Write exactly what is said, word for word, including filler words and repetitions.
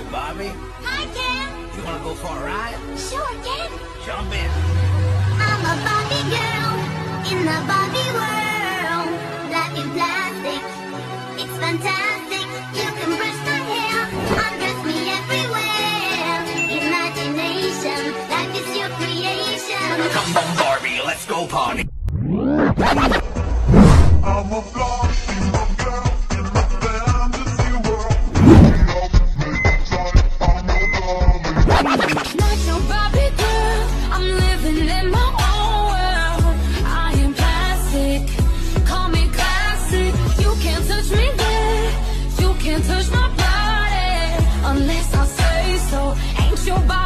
Barbie. Hi, Ken. You wanna go for a ride? Sure, Ken. Jump in. I'm a Barbie girl in the Barbie world. Life in plastic, it's fantastic. You can brush my hair, undress me everywhere. Imagination, life is your creation. Come on, Barbie, let's go party. I'm a Barbie girl in the fantasy world. Not your Barbie girl, I'm living in my own world. I am plastic, call me classic. You can't touch me there, you can't touch my body unless I say so. Ain't your body